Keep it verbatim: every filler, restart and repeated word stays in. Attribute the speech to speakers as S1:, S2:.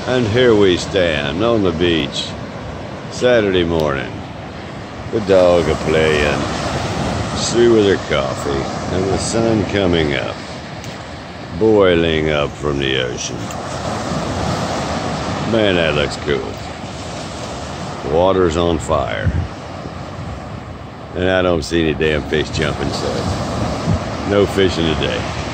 S1: And here we stand on the beach, Saturday morning. The dog a playing, Sue with her coffee, and the sun coming up, boiling up from the ocean. Man, that looks cool. The water's on fire. And I don't see any damn fish jumping, so no fishing today.